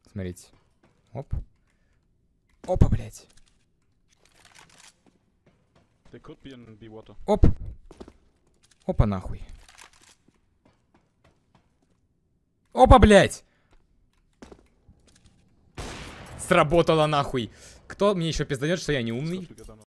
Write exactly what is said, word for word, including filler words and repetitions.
Смотрите. Оп. Опа, блядь. Оп. Опа, нахуй. Опа, блядь. Сработало, нахуй. Кто мне еще пизданет, что я не умный?